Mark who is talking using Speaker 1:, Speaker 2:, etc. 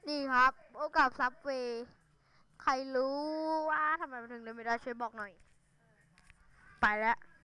Speaker 1: นี่ครับโอกาสซับเวย์ใครรู้ว่าทำไมมันถึงเดินไม่ได้ช่วยบอกหน่อยไปแล้ว